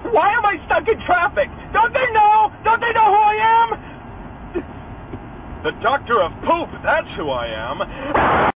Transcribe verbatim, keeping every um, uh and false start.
Why am I stuck in traffic? Don't they know? Don't they know who I am? The Doctor of Poop, that's who I am.